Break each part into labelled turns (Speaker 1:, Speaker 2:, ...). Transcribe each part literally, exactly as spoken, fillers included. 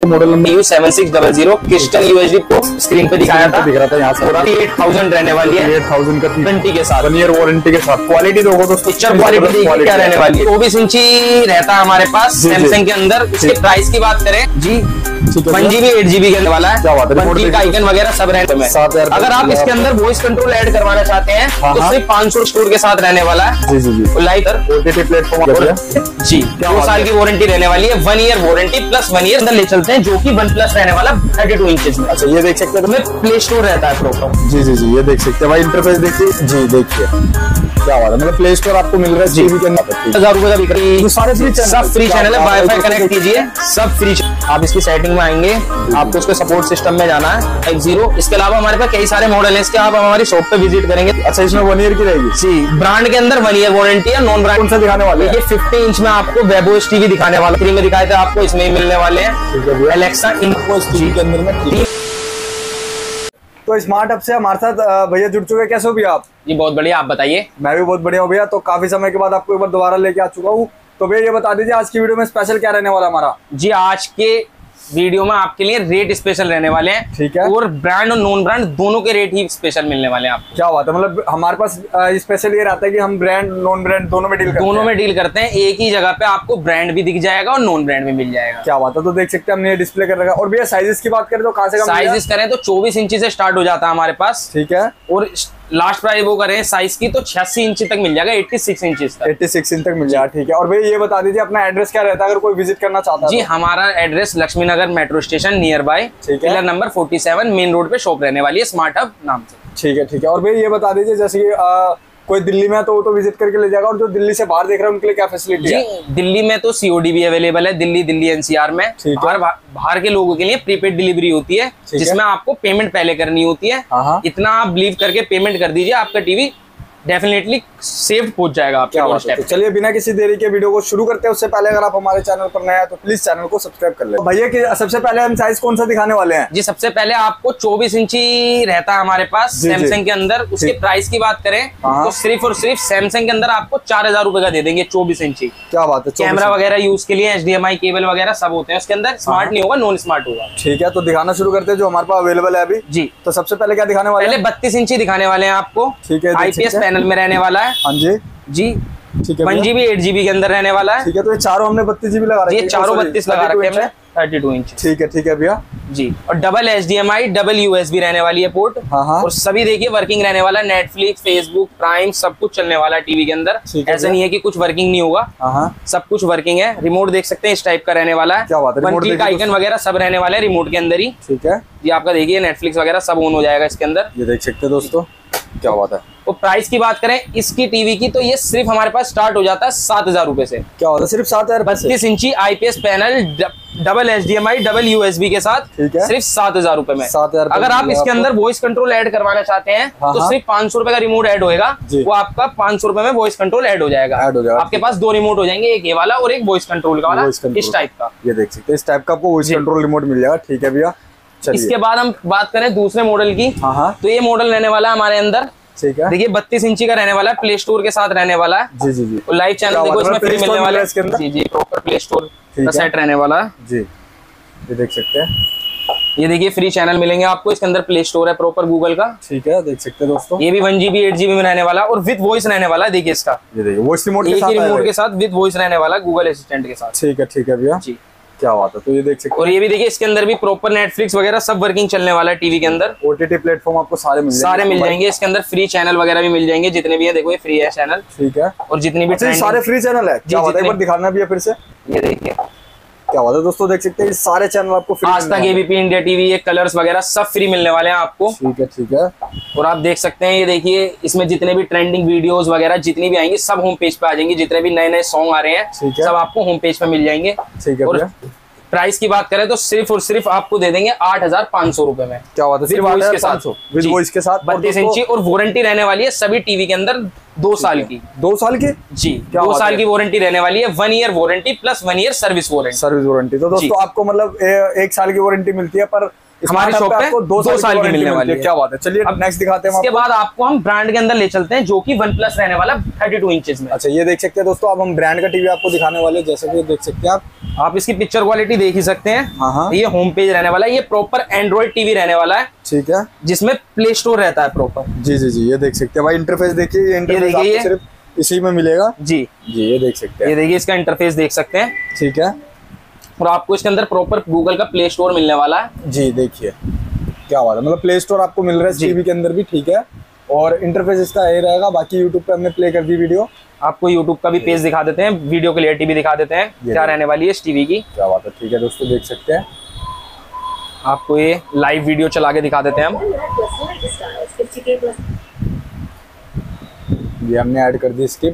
Speaker 1: Model number
Speaker 2: seven six double zero crystal USD को screen पे दिखाया था,
Speaker 1: दिख रहा था यहाँ से।
Speaker 2: एट थाउजेंड रहने वाली है,
Speaker 1: एट थाउजेंड का
Speaker 2: वारंटी के साथ,
Speaker 1: वन ईयर वारंटी के साथ। क्वालिटी दोगे तो
Speaker 2: पिक्चर क्वालिटी क्या रहने वाली है। चौबीस इंची रहता है हमारे पास सैमसंग के अंदर। इसके प्राइस की बात करें जी, वन जीबी एट जीबी के वाला है, का आइकन वगैरह सब रहने में। अगर आप इसके अंदर वॉइस कंट्रोल ऐड करवाना चाहते हैं तो सिर्फ पाँच सौ स्टोर के साथ रहने वाला है।
Speaker 1: जी जी जी
Speaker 2: लाइटर
Speaker 1: ओटीटी प्लेटफॉर्म
Speaker 2: जी, दो साल की वारंटी रहने वाली है, one year warranty plus one year अंदर ले चलते हैं, जो कि वन प्लस रहने वाला थर्टी टू इंचेस में।
Speaker 1: अच्छा ये देख सकते हैं,
Speaker 2: प्ले स्टोर रहता है प्रॉपर।
Speaker 1: जी जी जी ये देख सकते हैं भाई, इंटरफेस देखिए जी, देखिए क्या बात है, मतलब प्ले स्टोर आपको मिल रहा है जी के अंदर।
Speaker 2: हजार रुपए का बिक रही है, सारे फ्री, सब फ्री चैनल है, वाईफाई कनेक्ट कीजिए, सब फ्री। आप इसकी सेटिंग में आएंगे, आपको उसके सपोर्ट सिस्टम में जाना है, एक जीरो। इसके अलावा हमारे पास कई सारे मॉडल हैं, इसके आप हमारी शॉप पे विजिट करेंगे।
Speaker 1: अच्छा इसमें वन ईयर की रहेगी
Speaker 2: जी, ब्रांड के अंदर वन ईयर वारंटी है, नॉन ब्रांड
Speaker 1: कौन सा दिखाने वाले हैं?
Speaker 2: ये फिफ्टी इंच में आपको वेबोस टीवी दिखाने वाला, फ्री में दिखाए थे आपको, इसमें ही मिलने वाले हैं। एलेक्सा इनको टीवी के अंदर में।
Speaker 1: तो स्मार्ट हब से हमारे साथ भैया जुड़ चुके हैं, कैसे हो भैया आप?
Speaker 2: जी बहुत बढ़िया, आप बताइए।
Speaker 1: मैं भी बहुत बढ़िया हूँ भैया। तो काफी समय के बाद आपको एक बार दोबारा लेके आ चुका हूँ। तो भैया ये बता दीजिए आज की वीडियो में स्पेशल क्या रहने वाला हमारा? जी
Speaker 2: आज के वीडियो में आपके लिए रेट स्पेशल रहने वाले हैं,
Speaker 1: ठीक है,
Speaker 2: और ब्रांड और नॉन ब्रांड दोनों के रेट ही स्पेशल मिलने वाले हैं आपको।
Speaker 1: क्या बात है, मतलब हमारे पास स्पेशल ये रहता है कि हम ब्रांड नॉन ब्रांड दोनों में डील करते हैं।
Speaker 2: दोनों में डील करते हैं, एक ही जगह पे आपको ब्रांड भी दिख जाएगा और नॉन ब्रांड भी मिल जाएगा।
Speaker 1: क्या बात है, तो देख सकते हैं हमने डिस्प्ले कर रखा है। और भैया साइजेस की बात करें तो कहाँ से
Speaker 2: साइजेस करें तो चौबीस इंची से स्टार्ट हो जाता है हमारे पास,
Speaker 1: ठीक है,
Speaker 2: और लास्ट प्राइस वो करें साइज की तो छियासी इंच तक मिल जाएगा, छियासी इंच तक,
Speaker 1: छियासी इंच तक मिल जाएगा, ठीक है। और भैया ये बता दीजिए अपना एड्रेस क्या रहता है अगर कोई विजिट करना चाहता है?
Speaker 2: जी हमारा address Laxmi Nagar metro station nearby, pillar number forty seven, main road पे शॉप रहने वाली है स्मार्ट हब नाम से।
Speaker 1: ठीक है ठीक है। और भैया ये बता दीजिए जैसे कि कोई दिल्ली में तो वो तो विजिट करके ले जाएगा, और जो दिल्ली से बाहर देख रहे हैं उनके लिए क्या फैसिलिटी है?
Speaker 2: दिल्ली में तो सीओडी भी अवेलेबल है, दिल्ली दिल्ली एनसीआर में। बाहर बाहर के लोगों के लिए प्रीपेड डिलीवरी होती है, जिसमें आपको पेमेंट पहले करनी होती है। इतना आप बिलीव करके पेमेंट कर दीजिए, आपका टीवी डेफिनेटली सेफ पहुंच जाएगा आपके डोरस्टेप।
Speaker 1: तो चलिए बिना किसी देरी के वीडियो को शुरू करते हैं। उससे पहले अगर आप हमारे चैनल पर नए हैं तो प्लीज चैनल को सब्सक्राइब कर ले। तो भैया की सबसे पहले हम साइज कौन सा दिखाने वाले हैं?
Speaker 2: जी सबसे पहले आपको चौबीस इंची रहता है हमारे पास सैमसंग के अंदर। उसके प्राइस की बात करें तो सिर्फ और सिर्फ सैमसंग के अंदर आपको चार हजार रुपए का दे देंगे चौबीस इंची।
Speaker 1: क्या बात है,
Speaker 2: कैमरा वगैरह यूज के लिए H D M I cable वगैरह सब होते हैं उसके अंदर। स्मार्ट नहीं होगा, नॉन स्मार्ट होगा।
Speaker 1: ठीक है, तो दिखाना शुरू करते हैं जो हमारे पास अवेलेबल है अभी।
Speaker 2: जी
Speaker 1: तो सबसे पहले क्या दिखाने वाले हैं?
Speaker 2: पहले बत्तीस इंची दिखाने वाले हैं आपको,
Speaker 1: ठीक है,
Speaker 2: आईपीएस पैनल में रहने वाला है।
Speaker 1: हाँ जी
Speaker 2: जी
Speaker 1: ठीक है,
Speaker 2: वन जीबी एट जीबी के अंदर रहने वाला है।
Speaker 1: ठीक है, तो ये चारों हमने बत्तीस जीबी लगा रखे हैं,
Speaker 2: ये चारों बत्तीस लगा रखे हैं थर्टी टू इंच।
Speaker 1: ठीक है ठीक है भैया
Speaker 2: जी, और double H D M I double USB रहने वाली है पोर्ट।
Speaker 1: हाँ हाँ।
Speaker 2: और सभी देखिए वर्किंग रहने वाला, नेटफ्लिक्स फेसबुक प्राइम सब कुछ चलने वाला है टीवी के अंदर। ऐसा नहीं है कि कुछ वर्किंग नहीं होगा,
Speaker 1: हाँ
Speaker 2: सब कुछ वर्किंग है। रिमोट देख सकते हैं इस टाइप का रहने वाला है।
Speaker 1: क्या बात है,
Speaker 2: वन क्लिक आइकन वगैरह सब रहने वाला है रिमोट के अंदर ही।
Speaker 1: ठीक है,
Speaker 2: ये आपका देखिए नेटफ्लिक्स वगैरह सब ऑन हो जाएगा इसके अंदर।
Speaker 1: ये देख सकते हैं दोस्तों, क्या बात है।
Speaker 2: तो प्राइस की बात करें इसकी टीवी की तो ये सिर्फ हमारे पास स्टार्ट हो जाता है सात हजार रुपए से।
Speaker 1: क्या होता है, सिर्फ सात हजार
Speaker 2: बत्तीस इंची IPS panel double H D M I double USB के साथ, सिर्फ सात हजार रुपए में।
Speaker 1: सात हजार।
Speaker 2: अगर आप इसके अंदर वॉइस कंट्रोल ऐड करवाना चाहते हैं
Speaker 1: हाँ,
Speaker 2: तो सिर्फ पाँच सौ रुपए का रिमोट ऐड होएगा, वो आपका पाँच सौ रुपए में वॉइस कंट्रोल ऐड हो जाएगा।
Speaker 1: ऐड हो जाएगा।
Speaker 2: आपके पास दो रिमोट हो जाएंगे, एक ये वाला और एक वॉइस कंट्रोल का वाला, इस टाइप का।
Speaker 1: ये देख सकते हैं, इस टाइप का आपको वॉइस कंट्रोल रिमोट मिल जाएगा। ठीक है भैया,
Speaker 2: इसके बाद हम बात करें दूसरे मॉडल की, तो ये मॉडल रहने वाला हमारे अंदर,
Speaker 1: ठीक है,
Speaker 2: देखिए बत्तीस इंची का रहने वाला है, प्ले स्टोर के साथ रहने वाला है।
Speaker 1: जी जी जी,
Speaker 2: लाइव चैनल देखो इसमें फ्री मिलने वाला है। जी जी, प्रॉपर प्ले स्टोर का सेट रहने वाला है
Speaker 1: जी। ये देख सकते हैं,
Speaker 2: ये देखिए फ्री चैनल मिलेंगे आपको इसके अंदर, प्ले स्टोर है प्रॉपर गूगल का।
Speaker 1: ठीक है, देख सकते हैं दोस्तों,
Speaker 2: ये भी वन जीबी एट जीबी में रहने वाला और विद वॉइस रहने वाला है। देखिए इसका,
Speaker 1: ये देखिए वॉइस रिमोट के साथ,
Speaker 2: रिमोट के साथ विद वॉइस रहने वाला गूगल असिस्टेंट के साथ।
Speaker 1: ठीक है ठीक है भैया जी, क्या बात है। तो ये देख सकते हैं,
Speaker 2: और ये भी देखिए इसके अंदर भी प्रॉपर नेटफ्लिक्स वगैरह सब वर्किंग चलने वाला है टीवी के अंदर।
Speaker 1: ओटीटी प्लेटफॉर्म आपको सारे मिल
Speaker 2: सारे मिल जाएंगे इसके अंदर, फ्री चैनल वगैरह भी मिल जाएंगे जितने भी है। देखो ये फ्री है चैनल,
Speaker 1: ठीक है,
Speaker 2: और जितनी भी
Speaker 1: सारे फ्री चैनल है। क्या बात है, एक बार दिखाना भी है फिर से।
Speaker 2: ये देखिए
Speaker 1: क्या बात है दोस्तों, देख सकते हैं सारे चैनल आपको free.
Speaker 2: Aaj Tak ABP India TV, ये कलर्स वगैरह सब फ्री मिलने वाले हैं आपको।
Speaker 1: ठीक है ठीक है,
Speaker 2: और आप देख सकते हैं ये देखिए इसमें जितने भी ट्रेंडिंग वीडियोस वगैरह जितनी भी आएंगी सब होम पेज पे आ जाएंगे। जितने भी नए नए सॉन्ग आ रहे हैं सब आपको होम पेज पे मिल जाएंगे।
Speaker 1: ठीक है,
Speaker 2: और प्राइस की बात करें तो सिर्फ और सिर्फ आपको दे देंगे आठ हजार पाँच सौ रुपए में।
Speaker 1: क्या बात है,
Speaker 2: सिर्फ वॉइस के साथ,
Speaker 1: विद वॉइस के साथ
Speaker 2: बत्तीस इंची। और वारंटी रहने वाली है सभी टीवी के अंदर दो साल की।
Speaker 1: दो साल की
Speaker 2: जी, दो साल की वारंटी रहने वाली है, one year warranty plus one year service warranty.
Speaker 1: Service warranty तो दोस्तों आपको मतलब एक साल की वारंटी मिलती है, पर
Speaker 2: हमारी शॉप पे दो, दो साल की मिलने वाली है।
Speaker 1: क्या बात है, चलिए अब नेक्स्ट दिखाते हैं।
Speaker 2: इसके बाद आपको हम ब्रांड के अंदर ले चलते हैं जो कि वन प्लस रहने वाला थर्टी टू इंचेस में।
Speaker 1: अच्छा ये देख सकते हैं दोस्तों, अब हम ब्रांड का टीवी आपको दिखाने वाले हैं। जैसे कि देख सकते हैं आप
Speaker 2: आप इसकी पिक्चर क्वालिटी देख ही सकते हैं।
Speaker 1: हाँ हाँ।
Speaker 2: ये होम पेज रहने वाला है, ये प्रॉपर एंड्रॉइड टीवी रहने वाला है।
Speaker 1: ठीक है।
Speaker 2: जिसमें प्ले स्टोर रहता है प्रॉपर।
Speaker 1: जी जी जी, ये देख सकते हैं भाई इंटरफेस देखिए, ये इंटरफेस आपको
Speaker 2: ये
Speaker 1: सिर्फ इसी में मिलेगा।
Speaker 2: जी
Speaker 1: जी, ये देख सकते हैं।
Speaker 2: ये देखिए इसका इंटरफेस देख सकते हैं।
Speaker 1: ठीक है।
Speaker 2: और आपको इसके अंदर प्रॉपर गूगल का प्ले स्टोर मिलने वाला है।
Speaker 1: जी देखिए क्या बात है, मतलब प्ले स्टोर आपको मिल रहा है टीवी के अंदर भी। ठीक है। और इंटरफेस इसका ये रहेगा। बाकी यूट्यूब पे हमने प्ले कर दी वीडियो।
Speaker 2: आपको यूट्यूब का भी पेज दिखा देते हैं, वीडियो क्लियरिटी भी दिखा देते हैं क्या रहने वाली है इस टीवी की।
Speaker 1: क्या बात है। ठीक है दोस्तों, देख सकते हैं।
Speaker 2: आपको ये लाइव वीडियो चला के दिखा देते हैं हम।
Speaker 1: ये हमने ऐड कर दी स्किप।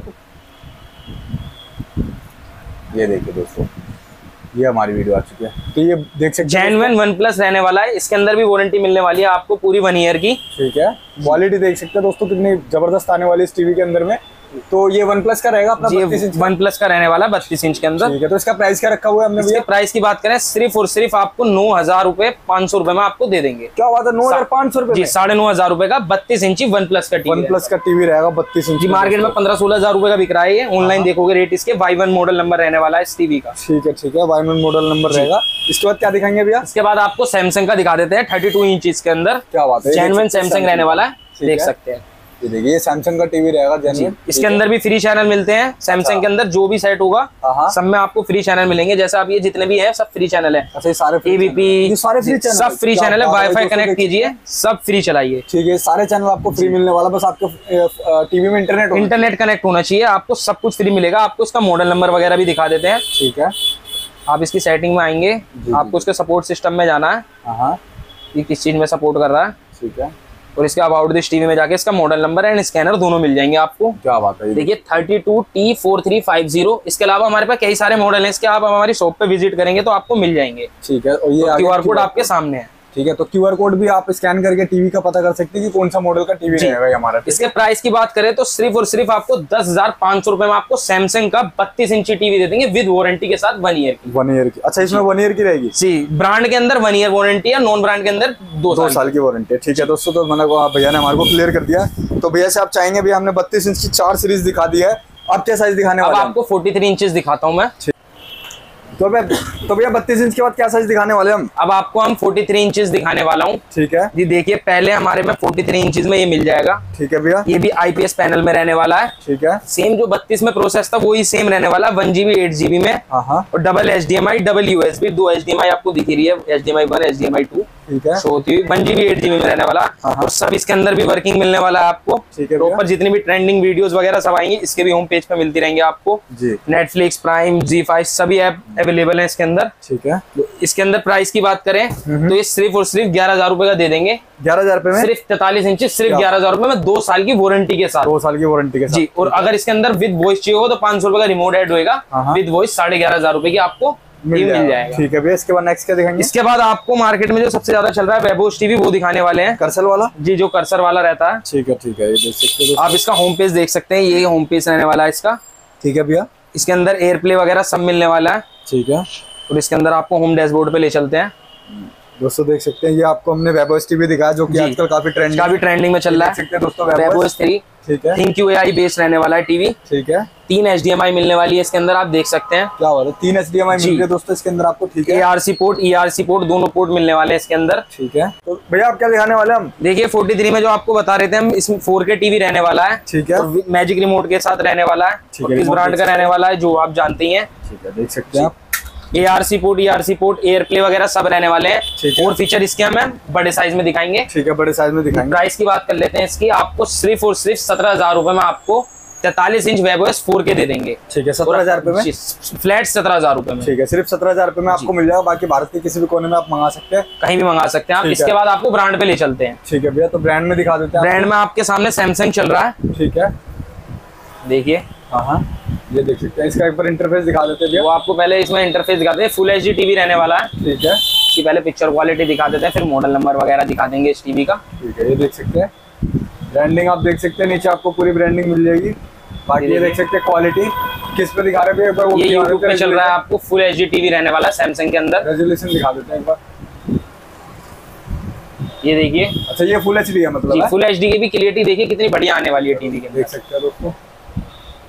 Speaker 1: ये देखिए दोस्तों, ये हमारी वीडियो आ चुकी है। तो ये देख सकते हैं
Speaker 2: जेन्युइन वन प्लस रहने वाला है। इसके अंदर भी वारंटी मिलने वाली है आपको पूरी वन ईयर की।
Speaker 1: ठीक है। क्वालिटी देख सकते हैं दोस्तों कितनी जबरदस्त आने वाली है इस टीवी के अंदर में। तो ये वन प्लस का रहेगा अपना बत्तीस इंच।
Speaker 2: वन प्लस का रहने वाला बत्तीस इंच के अंदर।
Speaker 1: ठीक है। तो इसका प्राइस क्या रखा हुआ है हमने भैया?
Speaker 2: प्राइस की बात करें सिर्फ और सिर्फ आपको नौ हजार रूपए पाँच सौ रुपए में आपको दे देंगे।
Speaker 1: क्या बात है, नौ हजार पाँच सौ रुपए
Speaker 2: जी, साढ़े नौ हजार रूपए का बत्तीस इंची वन प्लस का टीवी।
Speaker 1: वन प्लस का टीवी रहेगा बत्तीस इंच।
Speaker 2: जी, मार्केट में पंद्रह सोलह हजार रूपए का बिक रहा है। ये ऑनलाइन देखोगे रेट इसके वाई वन मॉडल नंबर रहने वाला है इस टीवी का।
Speaker 1: ठीक है ठीक है, वाई वन मॉडल नंबर रहेगा। इसके बाद क्या दिखाएंगे भैया?
Speaker 2: इसके बाद आपको सैमसंग का दिखा देते हैं थर्टी टू इंच के अंदर।
Speaker 1: क्या बात है,
Speaker 2: जेन्युइन सैमसंग रहने वाला है, देख सकते हैं।
Speaker 1: ये देखिए ये सैमसंग का टीवी रहेगा जेन्युइन।
Speaker 2: इसके अंदर भी फ्री चैनल मिलते हैं। सैमसंग के अंदर जो भी सेट होगा सब में आपको फ्री चैनल मिलेंगे। जैसे आप ये जितने भी है सब फ्री चैनल है।
Speaker 1: अच्छा, ये सारे
Speaker 2: एबीपी
Speaker 1: सारे फ्री चैनल,
Speaker 2: सब फ्री चैनल है। वाईफाई कनेक्ट कीजिए, सब फ्री चलाइए।
Speaker 1: ठीक है, सारे चैनल आपको फ्री मिलने वाला। बस आपके टीवी में इंटरनेट
Speaker 2: इंटरनेट कनेक्ट होना चाहिए, आपको सब कुछ फ्री मिलेगा। आपको इसका मॉडल नंबर वगैरह भी दिखा देते हैं।
Speaker 1: ठीक है।
Speaker 2: आप इसकी सेटिंग में आएंगे, आपको उसके सपोर्ट सिस्टम में जाना है।
Speaker 1: हाँ,
Speaker 2: ये किस चीज में सपोर्ट कर रहा है।
Speaker 1: ठीक है।
Speaker 2: और इसके अबाउट दिस टीवी में जाके इसका मॉडल नंबर एंड स्कैनर दोनों मिल जाएंगे आपको।
Speaker 1: क्या बात है।
Speaker 2: देखिए thirty two T four three five zero. इसके अलावा हमारे पास कई सारे मॉडल हैं इसके। आप हमारी शॉप पे विजिट करेंगे तो आपको मिल जाएंगे।
Speaker 1: ठीक है। और ये
Speaker 2: क्यू आर कोड आपके सामने है।
Speaker 1: ठीक है। तो क्यूआर कोड भी आप स्कैन करके टीवी का पता कर सकते हैं कि कौन सा मॉडल का टीवी रहेगा हमारा।
Speaker 2: इसके प्राइस की बात करें तो सिर्फ और सिर्फ आपको दस हजार पाँच सौ रुपए में आपको सैमसंग का बत्तीस इंची टीवी दे देंगे विद वारंटी के साथ वन ईयर की।
Speaker 1: वन ईयर की। अच्छा, इसमें वन ईयर की रहेगी?
Speaker 2: जी, ब्रांड के अंदर वन ईयर वारंटी है, नॉन ब्रांड के अंदर दो
Speaker 1: दो साल की वारंटी है। ठीक है दोस्तों, तो मैंने भैया ने हमारे को क्लियर कर दिया। तो भैया से आप चाहेंगे, भैया हमने बत्तीस इंच की चार सीरीज दिखा दी है, अब क्या साइज दिखाने वाले हैं?
Speaker 2: अब आपको फोर्टी थ्री इंचेस दिखाता हूँ मैं।
Speaker 1: तो भैया तो भैया बत्तीस इंच के बाद क्या साइज दिखाने वाले हम?
Speaker 2: अब आपको हम फोर्टी थ्री इंचेस दिखाने वाला हूँ।
Speaker 1: ठीक है
Speaker 2: जी, देखिए पहले हमारे में फोर्टी थ्री इंचेस में ये मिल जाएगा।
Speaker 1: ठीक है भैया।
Speaker 2: ये भी आईपीएस पैनल में रहने वाला है।
Speaker 1: ठीक है।
Speaker 2: सेम जो बत्तीस में प्रोसेस था वही सेम रहने वाला, वन जीबी एट जीबी में।
Speaker 1: हाँ हाँ।
Speaker 2: और double H D M I double USB, दो एच डी एम आई आपको दिख रही है, H D M I one H D M I two.
Speaker 1: ठीक है।
Speaker 2: शो होती हुई वन जीबी एट जीबी में रहने वाला। और सब इसके अंदर भी वर्किंग मिलने वाला है आपको।
Speaker 1: ठीक है।
Speaker 2: ऊपर जितनी भी ट्रेंडिंग वीडियोस वगैरह सब आएंगी इसके भी होम पेज पे मिलती रहेंगी आपको।
Speaker 1: जी।
Speaker 2: नेटफ्लिक्स, प्राइम, जी फाइव सभी ऐप अवेलेबल है इसके अंदर।
Speaker 1: ठीक है।
Speaker 2: इसके अंदर प्राइस की बात करें तो ये सिर्फ और सिर्फ ग्यारह हजार रुपए का दे देंगे।
Speaker 1: ग्यारह हजार रुपए में
Speaker 2: सिर्फ तैतालीस इंच, सिर्फ ग्यारह हजार रुपए में दो साल की वारंटी के साथ।
Speaker 1: दो साल की वारंटी के साथ।
Speaker 2: जी। और अगर इसके अंदर विद वॉइस चाहिए हो तो पांच सौ रुपए का रिमोट ऐड होएगा। विद वॉइस साढ़े ग्यारह हजार रुपए की आपको मिल जाएगा।
Speaker 1: ठीक है भैया। इसके बाद नेक्स्ट क्या दिखाएंगे?
Speaker 2: इसके बाद आपको मार्केट में जो सबसे ज्यादा चल रहा है वेबोस टीवी वो दिखाने वाले हैं।
Speaker 1: कर्सर वाला?
Speaker 2: जी, जो कर्सर वाला रहता है।
Speaker 1: ठीक है ठीक है, ये देख सकते हैं
Speaker 2: आप इसका होम पेज देख सकते हैं, ये होम पेज रहने वाला है इसका।
Speaker 1: ठीक है भैया।
Speaker 2: इसके अंदर एयर प्ले वगैरह सब मिलने वाला है।
Speaker 1: ठीक है।
Speaker 2: और इसके अंदर आपको होम डैशबोर्ड पे ले चलते हैं।
Speaker 1: दोस्तों देख सकते हैं, ये आपको हमने वेबोस टीवी दिखाया जो कि आजकल काफी ट्रेंडिंग
Speaker 2: काफी ट्रेंडिंग में चल रहा है
Speaker 1: दोस्तों,
Speaker 2: वेबोस थ्री।
Speaker 1: ठीक है।
Speaker 2: थिंक्यू एआई बेस्ड रहने वाला है टीवी।
Speaker 1: ठीक है।
Speaker 2: तीन एच डी एम आई मिलने वाली है इसके अंदर, आप देख सकते हैं।
Speaker 1: क्या बात है, तीन एच डी एम आई मिल रही है दोस्तों इसके अंदर आपको। ठीक है।
Speaker 2: एआरसी पोर्ट, ईआरसी पोर्ट दोनों पोर्ट मिलने वाले हैं इसके अंदर।
Speaker 1: ठीक है। तो भैया आप क्या दिखाने वाले हम?
Speaker 2: देखिए फोर्टी थ्री में जो आपको बता रहे थे हम, इसमें फोर के टीवी रहने वाला है।
Speaker 1: ठीक है।
Speaker 2: मैजिक रिमोट के साथ रहने वाला है। इस ब्रांड का रहने वाला है जो आप जानते ही हैं।
Speaker 1: ठीक है, देख सकते हैं आप।
Speaker 2: ARC port, ERC port, AirPlay वगैरह सब रहने वाले हैं। और फीचर इसके हमें बड़े साइज में दिखाएंगे।
Speaker 1: ठीक है, बड़े साइज में दिखाएंगे।
Speaker 2: प्राइस की बात कर लेते हैं इसकी, आपको सिर्फ और सिर्फ सत्रह हजार रुपए में आपको तैतालीस इंच वेबओएस फोर के दे देंगे।
Speaker 1: ठीक है, सत्रह हजार रुपए में
Speaker 2: फ्लैट सत्रह हजार रुपए में।
Speaker 1: ठीक है, सिर्फ सत्रह हजार रुपए में आपको मिल जाएगा। बाकी भारत के किसी भी कोने में आप मंगा सकते हैं,
Speaker 2: कहीं भी मंगा सकते हैं आप। इसके बाद आपको ब्रांड पे ले चलते हैं।
Speaker 1: ठीक है भैया, तो ब्रांड में दिखा देते हैं।
Speaker 2: ब्रांड में आपके सामने सैमसंग चल रहा है।
Speaker 1: ठीक है,
Speaker 2: देखिए।
Speaker 1: हाँ हाँ, ये देख सकते हैं। इसका एक बार इंटरफेस दिखा देते हैं।
Speaker 2: वो आपको पहले इसमें इंटरफेस दिखाते हैं। फुल एचडी टीवी रहने वाला है।
Speaker 1: ठीक है।
Speaker 2: इसकी पहले पिक्चर क्वालिटी दिखा देते हैं, फिर मॉडल नंबर वगैरह दिखा देंगे इस टीवी का।
Speaker 1: ठीक है, ये देख सकते हैं। ब्रांडिंग आप देख सकते हैं, नीचे आपको पूरी ब्रांडिंग मिल जाएगी। बाकी ये देख सकते हैं क्वालिटी किस पे दिखा रहे हैं। एक बार वो
Speaker 2: ये यूट्यूब पे चल रहा है, आपको फुल एचडी टीवी रहने वाला है सैमसंग के अंदर।
Speaker 1: रेजोल्यूशन दिखा देते हैं एक बार।
Speaker 2: ये देखिए।
Speaker 1: अच्छा, ये फुल एचडी है मतलब?
Speaker 2: फुल एचडी की भी क्लियरिटी देखिए कितनी बढ़िया आने वाली है टीवी के।
Speaker 1: देख सकते हैं दोस्तों, क्या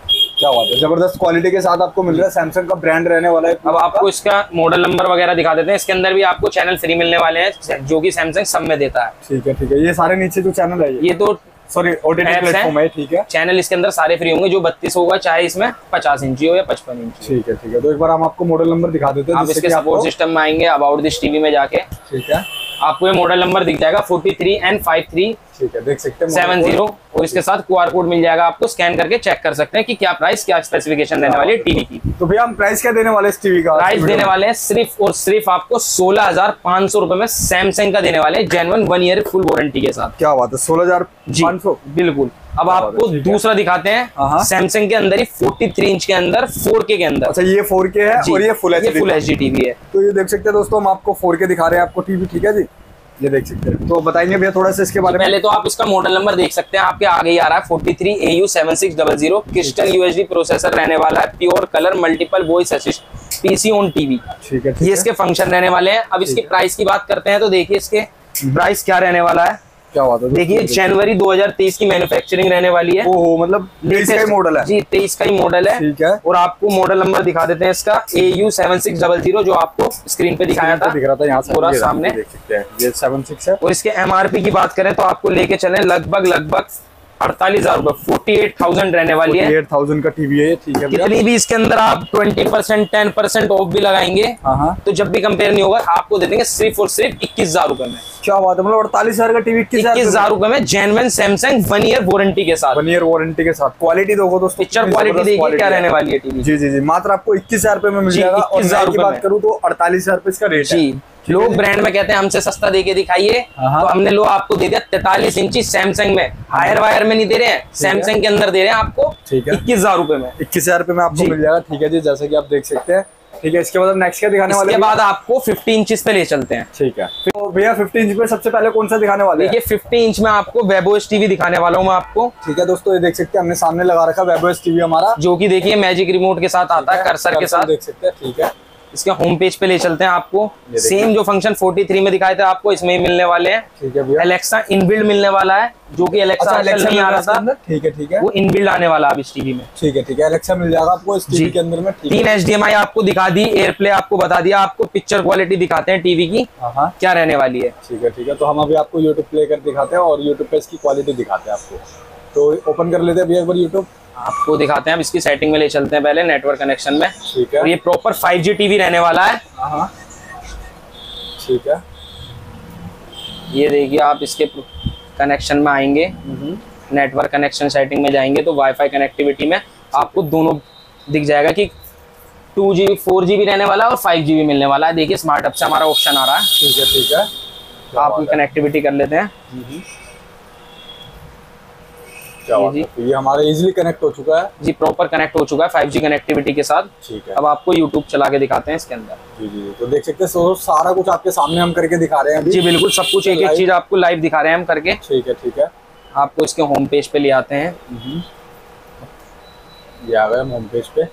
Speaker 1: क्या बात है, जबरदस्त क्वालिटी के साथ आपको मिल रहा है, सैमसंग का ब्रांड रहने वाला है।
Speaker 2: अब आपको इसका मॉडल नंबर वगैरह दिखा देते हैं। इसके अंदर भी आपको चैनल फ्री मिलने वाले हैं जो कि सैमसंग सब में देता है।
Speaker 1: ठीक है ठीक है, ये सारे नीचे जो चैनल है
Speaker 2: ये तो
Speaker 1: सॉरी ओटीटी प्लेटफॉर्म है। ठीक है,
Speaker 2: चैनल इसके अंदर सारे फ्री होंगे, जो बत्तीस होगा चाहे इसमें पचास इंची हो या पचपन इंची।
Speaker 1: ठीक है ठीक है, तो एक बार हम आपको मॉडल नंबर दिखा देते हैं।
Speaker 2: आप इसके सपोर्ट सिस्टम में आएंगे, अबाउट दिस टीवी में जाके
Speaker 1: ठीक है
Speaker 2: आपको ये मॉडल नंबर दिख जाएगा forty three N fifty three.
Speaker 1: ठीक है, देख सकते हैं
Speaker 2: सेवन जीरो, और इसके साथ क्यूआर कोड मिल जाएगा, आपको स्कैन करके चेक कर सकते हैं कि क्या प्राइस क्या स्पेसिफिकेशन देने वाली है टीवी की।
Speaker 1: तो भैया हम प्राइस क्या देने वाले हैं इस टीवी का?
Speaker 2: प्राइस देने वाले हैं सिर्फ और सिर्फ आपको सोलह हजार पाँच सौ रुपए में सैमसंग का देने वाले हैं, genuine one year full warranty के साथ।
Speaker 1: क्या बात है, सोलह हजार पाँच सौ
Speaker 2: बिल्कुल। अब आपको दूसरा दिखाते हैं सैमसंग के अंदर ही फोर्टी थ्री इंच के अंदर फोर के के अंदर।
Speaker 1: अच्छा, ये फोर के है और ये full HD
Speaker 2: full HD TV है।
Speaker 1: तो ये देख सकते हैं दोस्तों, हम आपको फोर के दिखा रहे हैं आपको टीवी। ठीक है जी, ये देख सकते हैं। तो बताएंगे भैया थोड़ा सा इसके बारे में।
Speaker 2: पहले तो आप इसका मॉडल नंबर देख सकते हैं, आपके आगे ही आ रहा है forty three A U seven six double zero. Crystal USD processor रहने वाला है, pure colour multiple voice assist, PC on TV.
Speaker 1: ठीक है,
Speaker 2: ये इसके फंक्शन रहने वाले हैं। अब इसकी प्राइस की बात करते हैं तो देखिए इसके प्राइस क्या रहने वाला है।
Speaker 1: क्या बात है,
Speaker 2: देखिए जनवरी दो हजार तेईस की मैन्युफैक्चरिंग रहने वाली है।
Speaker 1: ओहो, मतलब तेईस का ही मॉडल है
Speaker 2: जी, तेईस का ही मॉडल है।
Speaker 1: ठीक है,
Speaker 2: और आपको मॉडल नंबर दिखा देते हैं इसका A U seven six double zero, जो आपको स्क्रीन पे दिखाया था,
Speaker 1: दिख रहा था यहाँ से
Speaker 2: पूरा सामने
Speaker 1: देख सकते हैं। ये सेवन सिक्स है।
Speaker 2: और इसके एमआरपी की बात करें तो आपको लेके चले लगभग लगभग अड़तालीस हजार रुपए, फोर्टी एट थाउजेंड रहने वाली है।
Speaker 1: एट थाउजेंड का टीवी है। ठीक है,
Speaker 2: कितनी भी इसके अंदर आप twenty percent ten percent off भी लगाएंगे तो जब भी कंपेयर नहीं होगा, आपको दे देंगे सिर्फ और सिर्फ इक्कीस हजार रुपए में।
Speaker 1: क्या बात है, मतलब अड़तालीस हजार का टीवी इक्कीस
Speaker 2: हजार रुपए में, genuine Samsung one year warranty के साथ।
Speaker 1: वन ईयर वारंटी के साथ। क्वालिटी देखो दोस्तों,
Speaker 2: पिक्चर क्वालिटी देखिए क्या रहने वाली है टीवी।
Speaker 1: जी जी जी, मात्र आपको इक्कीस हजार रुपए में मिल जाएगा। और मैं की बात करूँ तो अड़तालीस हजार रुपए इसका रेट है।
Speaker 2: लोग ब्रांड में कहते हैं हमसे सस्ता देके दिखाइए, तो हमने लो आपको दे दिया तैतालीस इंची सैमसंग में, हायर वायर में नहीं दे रहे हैं, सैमसंग के अंदर दे रहे हैं आपको इक्कीस हजार रुपए में।
Speaker 1: इक्कीस हजार रुपए में आपको मिल जाएगा। ठीक है जी, जैसे कि आप देख सकते हैं। ठीक है, इसके बाद नेक्स्ट क्या दिखाने वाले हैं?
Speaker 2: इसके बाद आपको फिफ्टी इंच पे ले चलते हैं।
Speaker 1: ठीक है, तो भैया फिफ्टी इंच पे सबसे पहले कौन सा दिखाने वाले हैं?
Speaker 2: देखिए फिफ्टी इंच में आपको वेबओएस टीवी दिखाने वाला हूँ मैं आपको।
Speaker 1: ठीक है दोस्तों, ये देख सकते हैं, हमने सामने लगा रखा वेबओएस टीवी हमारा,
Speaker 2: जो कि देखिए मैजिक रिमोट के साथ आता है, कर्सर के साथ
Speaker 1: देख सकते हैं। ठीक है,
Speaker 2: इसके होम पेज पे ले चलते हैं आपको। सेम जो फंक्शन फोर्टी थ्री में दिखाए थे आपको इसमें ही मिलने वाले हैं।
Speaker 1: ठीक है भैया,
Speaker 2: एलेक्सा इनबिल्ड मिलने वाला है, जो कि एलेक्सा
Speaker 1: अच्छा,
Speaker 2: नहीं आ रहा था।
Speaker 1: ठीक है ठीक है,
Speaker 2: वो इनबिल्ड आने वाला है इस टीवी में।
Speaker 1: ठीक है ठीक है, एलेक्सा मिल जाएगा आपको इस टीवी के अंदर में।
Speaker 2: तीन एच डी एम आई आपको दिखा दी, एयरप्ले आपको बता दिया, आपको पिक्चर क्वालिटी दिखाते हैं टीवी की क्या रहने वाली है।
Speaker 1: ठीक है ठीक है, तो हम अभी आपको यूट्यूब प्ले कर दिखाते हैं और यूट्यूब पे इसकी क्वालिटी दिखाते हैं आपको। तो ओपन कर लेते हैं भैया एक बार यूट्यूब,
Speaker 2: आपको दिखाते हैं। अब इसकी सेटिंग में ले चलते हैं पहले, नेटवर्क कनेक्शन में।
Speaker 1: ठीक है,
Speaker 2: और ये प्रॉपर फाइव जी टीवी रहने वाला है।
Speaker 1: हाँ ठीक है,
Speaker 2: ये देखिए आप इसके कनेक्शन में आएंगे, नेटवर्क कनेक्शन सेटिंग में जाएंगे तो वाईफाई कनेक्टिविटी में आपको दोनों दिख जाएगा कि two G B four G B रहने वाला है और फाइव जी बी मिलने वाला है। देखिए स्मार्ट हब से हमारा ऑप्शन आ रहा है।
Speaker 1: ठीक है ठीक है,
Speaker 2: आप कनेक्टिविटी कर लेते हैं।
Speaker 1: क्या बात है, तो ये हमारा इजीली कनेक्ट हो चुका है
Speaker 2: जी, प्रॉपर कनेक्ट हो चुका है फाइव जी कनेक्टिविटी के साथ।
Speaker 1: ठीक है,
Speaker 2: अब आपको यूट्यूब चला के दिखाते हैं इसके अंदर।
Speaker 1: जी जी, तो देख सकते हैं सो सारा कुछ आपके सामने हम करके दिखा रहे हैं अभी।
Speaker 2: जी बिल्कुल, सब कुछ एक एक चीज आपको लाइव दिखा रहे हैं हम करके।
Speaker 1: ठीक है ठीक है,
Speaker 2: आपको इसके होम पेज पे ले आते हैं।
Speaker 1: ये आ गए होम पेज पे,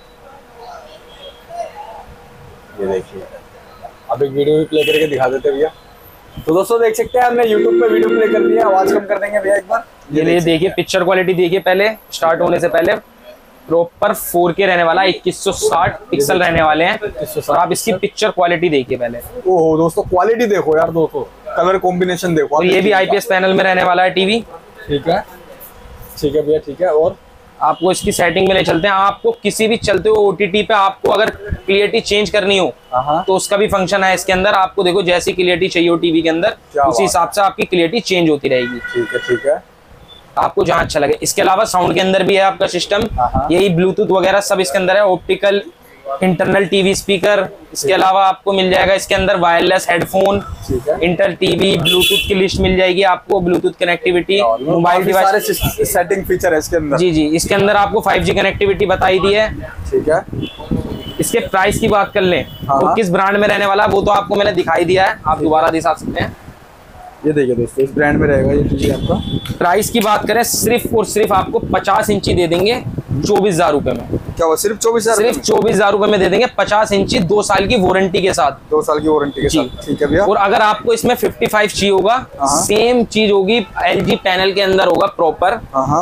Speaker 1: ये देखिए। अब एक वीडियो भी प्ले करके दिखा देते भैया। तो दोस्तों देख सकते हैं, हमने YouTube पे वीडियो प्ले कर दिया। आवाज कम कर देंगे भैया एक बार।
Speaker 2: ये लिए देखिए पिक्चर क्वालिटी देखिए, पहले स्टार्ट होने से पहले प्रॉपर फोर के रहने वाला है, इक्कीस सौ साठ पिक्सल रहने वाले हैं। और आप इसकी पिक्चर क्वालिटी देखिए पहले।
Speaker 1: ओहो दोस्तों, क्वालिटी देखो यार दोस्तों, कलर कॉम्बिनेशन देखो।
Speaker 2: और ये भी आईपीएस पैनल में रहने वाला है टीवी।
Speaker 1: ठीक है ठीक है भैया, ठीक है। और
Speaker 2: आपको इसकी सेटिंग में ले चलते हैं। आपको किसी भी चलते हुए ओटीटी पे आपको अगर क्लियरिटी चेंज करनी हो तो उसका भी फंक्शन है इसके अंदर। आपको देखो जैसी क्लियरिटी चाहिए हो टीवी के अंदर, उसी हिसाब से आपकी क्लियरिटी चेंज होती रहेगी।
Speaker 1: ठीक है ठीक है,
Speaker 2: आपको जहाँ अच्छा लगे। इसके अलावा साउंड के अंदर भी है आपका सिस्टम, यही ब्लूटूथ वगैरह सब इसके अंदर है, ऑप्टिकल इंटरनल टीवी स्पीकर। इसके अलावा आपको मिल जाएगा इसके अंदर wireless headphone, inter TV, Bluetooth की लिस्ट मिल जाएगी आपको, Bluetooth connectivity, mobile device
Speaker 1: setting feature है इसके अंदर।
Speaker 2: जी जी, इसके अंदर आपको फाइव जी कनेक्टिविटी बताई दी है।
Speaker 1: ठीक है,
Speaker 2: इसके प्राइस की बात कर लें तो किस ब्रांड में रहने वाला है वो तो आपको मैंने दिखाई दिया है, आप दोबारा दिखा सकते हैं।
Speaker 1: ये देखिए दोस्तों, इस ब्रांड में रहेगा ये टीवी आपका।
Speaker 2: प्राइस की बात करें सिर्फ और सिर्फ आपको पचास इंची दे देंगे चौबीस हजार रुपए में।
Speaker 1: क्या वो सिर्फ चौबीस हजार
Speaker 2: सिर्फ चौबीस हजार रुपए में दे देंगे, पचास इंची दो साल की वारंटी के साथ।
Speaker 1: दो साल की वारंटी के साथ। ठीक है भैया।
Speaker 2: और अगर आपको इसमें पचपन चाहिए होगा, सेम चीज होगी, एलजी पैनल के अंदर होगा प्रॉपर, तो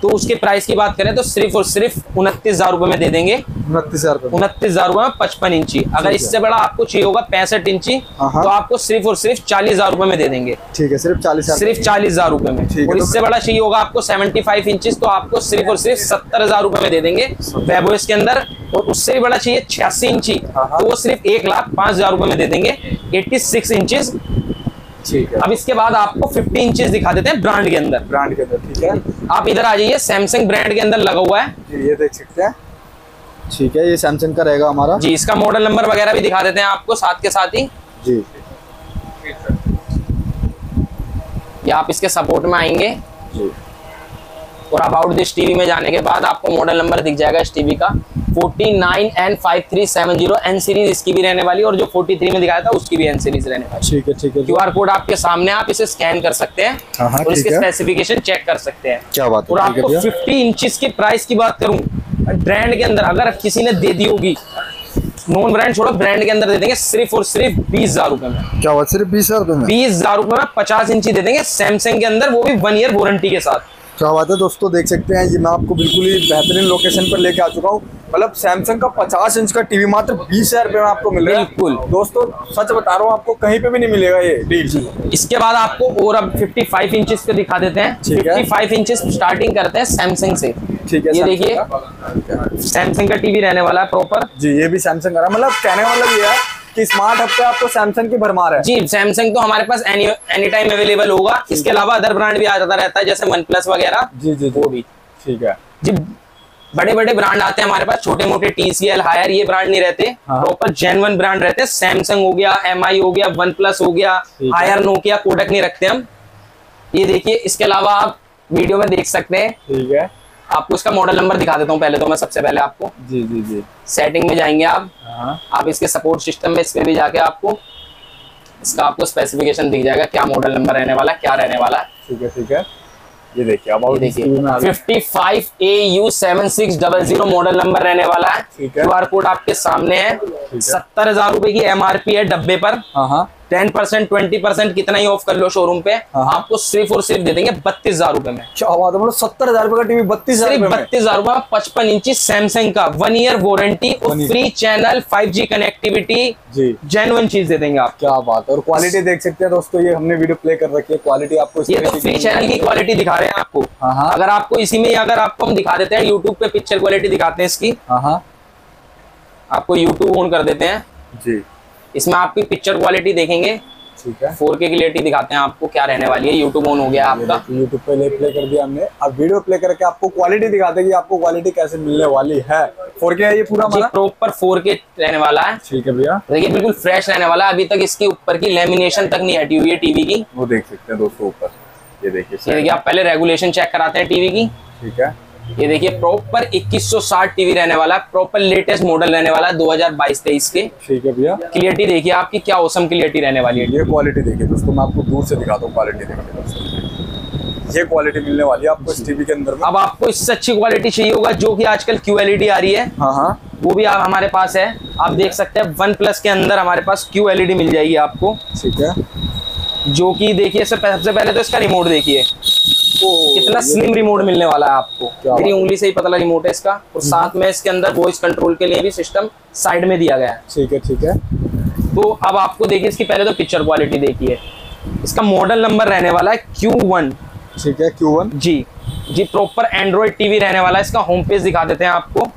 Speaker 2: तो उसके प्राइस की बात करें तो सिर्फ और सिर्फ उनतीस हजार रुपए में दे देंगे।
Speaker 1: उनतीस हजार रुपए
Speaker 2: उनतीस हजार रुपए में पचपन इंची। अगर इससे बड़ा आपको चाहिए होगा पैंसठ इंची तो आपको सिर्फ और सिर्फ चालीस हजार रुपए में दे देंगे।
Speaker 1: ठीक है, सिर्फ चालीस
Speaker 2: सिर्फ चालीस हजार रुपए में। और इससे बड़ा चाहिए होगा आपको सेवेंटी फाइव इंचेस तो आपको सिर्फ और सिर्फ सत्तर हजार रुपए में दे देंगे वेबोस के अंदर। और उससे भी बड़ा चाहिए छियासी इंची तो वो सिर्फ एक लाख पांच हजार रुपए में दे देंगे एट्टी सिक्स इंचेस।
Speaker 1: ठीक है,
Speaker 2: अब इसके बाद आपको फिफ्टी इंचेस दिखा देते हैं ब्रांड के अंदर।
Speaker 1: ब्रांड के अंदर ठीक है,
Speaker 2: आप इधर आ जाइए, सैमसंग ब्रांड के अंदर लगा हुआ है
Speaker 1: जी, ये देख सकते हैं। ठीक है, ये सैमसंग का रहेगा हमारा
Speaker 2: जी। इसका मॉडल नंबर वगैरह भी दिखा देते हैं आपको साथ के साथ ही
Speaker 1: जी।
Speaker 2: ये आप इसके सपोर्ट में आएंगे
Speaker 1: जी।
Speaker 2: और अबाउट दिस टीवी में जाने के बाद आपको मॉडल नंबर दिख जाएगा इस टीवी का forty nine N five three seven zero N series इसकी भी रहने वाली और जो फोर्टी थ्री में दिखाया था उसकी भी एन सीरीज रहने वाली।
Speaker 1: ठीक है, ठीक है।
Speaker 2: क्यूआर कोड आपके सामने, आप इसे स्कैन कर सकते हैं
Speaker 1: हाँ, हाँ,
Speaker 2: और इसके
Speaker 1: ठीक है।
Speaker 2: स्पेसिफिकेशन चेक कर सकते हैं।
Speaker 1: क्या बात है।
Speaker 2: और
Speaker 1: ठीक है
Speaker 2: आपको
Speaker 1: भैया।
Speaker 2: फिफ्टी इंचेस की प्राइस की बात करूं ब्रांड के अंदर अगर किसी ने दे दी होगी, नॉन ब्रांड छोड़ो, ब्रांड के अंदर दे देंगे सिर्फ और सिर्फ बीस हजार रुपए में।
Speaker 1: क्या बात, सिर्फ बीस हजार रुपए में
Speaker 2: बीस हजार रुपए में पचास इंची दे देंगे सैमसंग के अंदर, वो भी वन ईयर वारंटी के साथ।
Speaker 1: क्या बात है दोस्तों, देख सकते हैं ये मैं आपको बिल्कुल ही बेहतरीन लोकेशन पर लेके आ चुका हूँ। मतलब सैमसंग का पचास इंच का टीवी मात्र बीस हजार रुपए में आपको मिल रहा है।
Speaker 2: बिल्कुल
Speaker 1: दोस्तों, सच बता रहा हूँ, आपको कहीं पे भी नहीं मिलेगा ये डील।
Speaker 2: इसके बाद आपको और अब फिफ्टी फाइव इंचेस पे दिखा देते हैं।
Speaker 1: ठीक है।
Speaker 2: फिफ्टी फाइव इंचेस स्टार्टिंग करते हैं सैमसंग से।
Speaker 1: ठीक है,
Speaker 2: ये
Speaker 1: Samsung
Speaker 2: देखिए
Speaker 1: का।
Speaker 2: सैमसंग का टीवी रहने वाला है प्रॉपर
Speaker 1: जी। ये भी सैमसंग का, मतलब कहने का मतलब ये है कि स्मार्ट हब पे आपको सैमसंग की भरमार है।
Speaker 2: जी। सैमसंग तो हमारे पास एनी एनी टाइम अवेलेबल होगा। इसके अलावा अदर ब्रांड भी आ जाता रहता है जैसे वन प्लस वगैरह।
Speaker 1: जी जी,
Speaker 2: वो भी
Speaker 1: ठीक है
Speaker 2: जी। बड़े बड़े ब्रांड आते हैं हमारे पास, छोटे मोटे टीसीएल हायर ये ब्रांड नहीं रहते, प्रॉपर जेन्युइन ब्रांड रहते हैं। सैमसंग हो गया, एमआई हो गया, वन प्लस हो गया, हायर नोकिया, कोडक नहीं रखते हम। ये देखिए, इसके अलावा आप वीडियो में देख सकते हैं।
Speaker 1: ठीक है,
Speaker 2: आपको इसका मॉडल नंबर दिखा देता हूँ पहले तो मैं सबसे पहले आपको।
Speaker 1: जी जी जी।
Speaker 2: सेटिंग में जाएंगे आप।
Speaker 1: हाँ।
Speaker 2: आप इसके सपोर्ट सिस्टम में इसमें भी जाके आपको इसका आपको स्पेसिफिकेशन दिख जाएगा, क्या मॉडल नंबर रहने वाला है, क्या रहने वाला है।
Speaker 1: ठीक है, ठीक है। ये देखिए, अब
Speaker 2: ये देखिए fifty five A U seven six double zero model number रहने वाला है।
Speaker 1: ठीक है।
Speaker 2: क्यूआर कोड आपके सामने है। सत्तर हजार रुपए की एमआरपी है डब्बे पर।
Speaker 1: हाँ हाँ।
Speaker 2: टेन परसेंट ट्वेंटी परसेंट कितना ही ऑफ कर लो शोरूम पे, आपको सिर्फ और सिर्फ दे देंगे बत्तीस हजार रुपए में।
Speaker 1: क्या बात है, मतलब सत्तर हजार रुपए का टीवी बत्तीस हजार रुपए में।
Speaker 2: बत्तीस हजार रुपए पचपन इंची सैमसंग का, वन ईयर वारंटी और free channel, five G connectivity,
Speaker 1: जी
Speaker 2: जेन्युइन चीज दे देंगे आप।
Speaker 1: क्या बात है। और क्वालिटी देख सकते हैं दोस्तों, ये हमने वीडियो प्ले कर रखी है, क्वालिटी आपको
Speaker 2: ये तो फ्री चैनल की क्वालिटी दिखा रहे हैं आपको।
Speaker 1: हाँ हाँ।
Speaker 2: अगर आपको इसी में अगर आपको हम दिखा देते हैं यूट्यूब पे पिक्चर क्वालिटी दिखाते हैं इसकी।
Speaker 1: हाँ हाँ।
Speaker 2: आपको यूट्यूब ऑन कर देते हैं
Speaker 1: जी।
Speaker 2: इसमें आपकी पिक्चर क्वालिटी देखेंगे।
Speaker 1: ठीक है,
Speaker 2: फोर के की क्लियरिटी दिखाते हैं आपको क्या रहने वाली है। यूट्यूब ऑन हो गया आपका।
Speaker 1: यूट्यूब पे ले प्ले कर दिया हमने, अब वीडियो प्ले करके आपको क्वालिटी दिखाते हैं कि आपको क्वालिटी कैसे मिलने वाली है। फोर के है ये पूरा हमारा,
Speaker 2: प्रॉपर फोर के रहने वाला है।
Speaker 1: ठीक है भैया।
Speaker 2: देखिए बिल्कुल फ्रेश रहने वाला है, अभी तक इसके ऊपर की लेमिनेशन तक नहीं हटी हुई है टीवी की।
Speaker 1: वो देख सकते हैं दोस्तों ऊपर, ये देखिए।
Speaker 2: ये देखिए, आप पहले रेगुलेशन चेक कराते हैं टीवी की।
Speaker 1: ठीक है।
Speaker 2: ये देखिए प्रॉपर इक्कीस सौ साठ टीवी रहने वाला है, प्रॉपर लेटेस्ट मॉडल रहने वाला है दो हज़ार बाईस तेईस के।
Speaker 1: ठीक है भैया।
Speaker 2: क्लियरिटी देखिए आपकी क्या औसम क्लियरिटी रहने वाली है।
Speaker 1: ये क्वालिटी देखिए दोस्तों, मैं आपको दूर से दिखाता हूँ क्वालिटी देखिए दोस्तों, ये क्वालिटी मिलने वाली है आपको इस टीवी के अंदर में।
Speaker 2: अब आपको इससे अच्छी क्वालिटी चाहिए होगा जो कि आजकल क्यू एल ई डी आ रही है।
Speaker 1: हाँ हाँ।
Speaker 2: वो भी आप हमारे पास है, आप देख सकते हैं वन प्लस के अंदर हमारे पास क्यू एल ई डी मिल जाएगी आपको।
Speaker 1: ठीक है।
Speaker 2: जो कि देखिए सबसे पहले तो इसका रिमोट देखिए कितना स्लिम रिमोट मिलने वाला है आपको। मेरी उंगली से ही पतला रिमोट है इसका, और साथ में इसके अंदर वॉइस कंट्रोल के लिए भी सिस्टम साइड में दिया गया है।
Speaker 1: ठीक है, ठीक है।
Speaker 2: तो अब आपको देखिए इसकी पहले तो पिक्चर क्वालिटी देखिए। इसका मॉडल नंबर रहने वाला है क्यू वन।
Speaker 1: ठीक है, क्यू वन।
Speaker 2: जी जी। प्रॉपर एंड्रॉइड टीवी रहने वाला है। इसका होम पेज दिखा देते हैं आपको।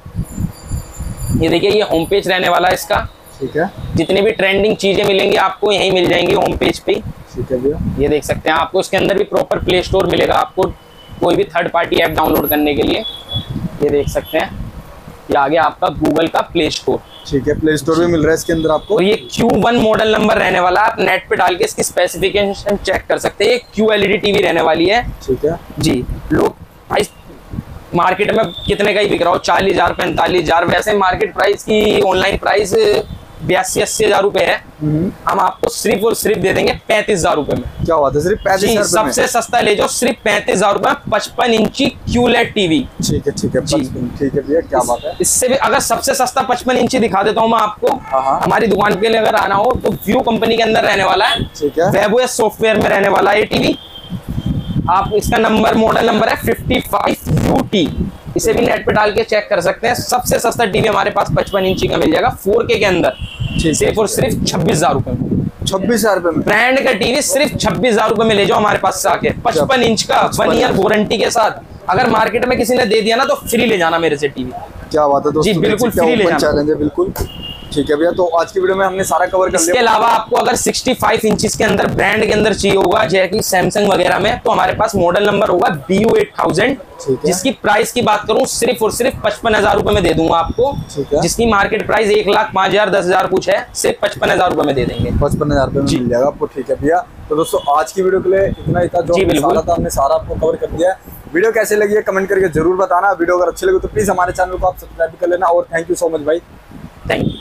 Speaker 2: ये देखिए, ये होम पेज रहने वाला है इसका।
Speaker 1: ठीक है।
Speaker 2: जितनी भी ट्रेंडिंग चीजें मिलेंगी आपको यहीं मिल जाएंगी होम पेज पे।
Speaker 1: ठीक है भैया।
Speaker 2: ये देख सकते हैं, आपको इसके अंदर भी प्रॉपर प्ले स्टोर मिलेगा आपको कोई भी थर्ड पार्टी ऐप डाउनलोड करने के लिए। ये देख सकते हैं, ये आ गया आपका गूगल का प्ले स्टोर।
Speaker 1: ठीक है, प्ले स्टोर भी मिल रहा है इसके अंदर आपको।
Speaker 2: और ये क्यू वन मॉडल नंबर रहने वाला है, आप नेट पे डाल के इसकी स्पेसिफिकेशन चेक कर सकते हैं। ये Q L E D TV रहने वाली है।
Speaker 1: ठीक है
Speaker 2: जी। लोग प्राइस मार्केट में कितने का ही बिक रहा हो, चालीस हजार पैंतालीस हजार, वैसे मार्केट प्राइस की ऑनलाइन प्राइस बयासी अस्सी हजार रुपए है। हम आपको सिर्फ और सिर्फ दे देंगे पैंतीस हजार रुपए में।
Speaker 1: क्या बात है, सिर्फ पैंतीस हजार
Speaker 2: सबसे सस्ता ले जाओ, सिर्फ पैंतीस हजार रुपए पचपन इंची क्यूलेट टीवी।
Speaker 1: ठीक है, ठीक है। ठीक है भैया, क्या बात है।
Speaker 2: इससे भी अगर सबसे सस्ता पचपन इंची दिखा देता हूँ मैं आपको। हमारी दुकान के लिए अगर आना हो तो व्यू कंपनी के अंदर रहने वाला है।
Speaker 1: ठीक है।
Speaker 2: वेबओएस सॉफ्टवेयर में रहने वाला है ये टीवी। आप इसका नंबर मॉडल नंबर है फिफ्टी फाइव यू टी। इसे भी नेट पे डाल के चेक कर सकते हैं। सबसे सस्ता टीवी हमारे पास पचपन इंची का मिल जाएगा फोर के के अंदर, सिर्फ और सिर्फ छब्बीस हजार रुपए में।
Speaker 1: छब्बीस हजार रुपए में
Speaker 2: ब्रांड का टीवी सिर्फ छब्बीस हजार रुपए में ले जाओ हमारे पास से आके, पचपन इंच का वन ईयर वारंटी के साथ। अगर मार्केट में किसी ने दे दिया ना तो फ्री ले जाना मेरे से टीवी।
Speaker 1: क्या बात है दोस्तों,
Speaker 2: जी बिल्कुल फ्री ले जाना।
Speaker 1: चैलेंज है बिल्कुल। ठीक है भैया, तो आज की वीडियो में हमने सारा कवर कर लिया।
Speaker 2: इसके अलावा आपको अगर पैंसठ इंचेस के अंदर ब्रांड के अंदर चाहिए होगा जैसे कि सैमसंग वगैरह में, तो हमारे पास मॉडल नंबर होगा बी यू एट थाउजेंड, जिसकी प्राइस की बात करूं सिर्फ और सिर्फ पचपन हजार रुपए में दे दूंगा आपको, जिसकी मार्केट प्राइस एक लाख पांच हजार दस हजार कुछ है, सिर्फ पचपन हजार रुपए में दे देंगे।
Speaker 1: पचपन हजार रुपए में मिल जाएगा आपको। ठीक है भैया, तो दोस्तों आज की वीडियो के लिए इतना ही था, जो हमने सारा था हमने सारा आपको कवर कर दिया है। वीडियो कैसे लगी है कमेंट करके जरूर बताना। वीडियो अगर अच्छी लगे तो प्लीज हमारे चैनल को आप सब्सक्राइब कर लेना। और थैंक यू सो मच भाई,
Speaker 2: थैंक यू।